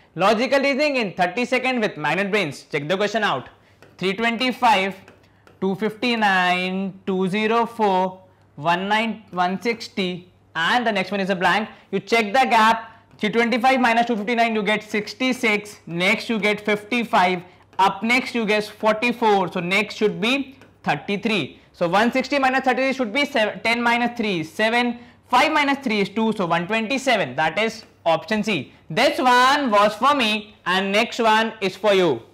Logical reasoning in 30 seconds with Magnetbrains. Check the question out. 325, 259, 204, 160 and the next one is a blank. You check the gap. 325 minus 259 you get 66. Next you get 55. Up next you get 44. So next should be 33. So 160 minus 33 should be 10 minus 3 is 7. 5 minus 3 is 2. So 127. That is option C. This one was for me and next one is for you.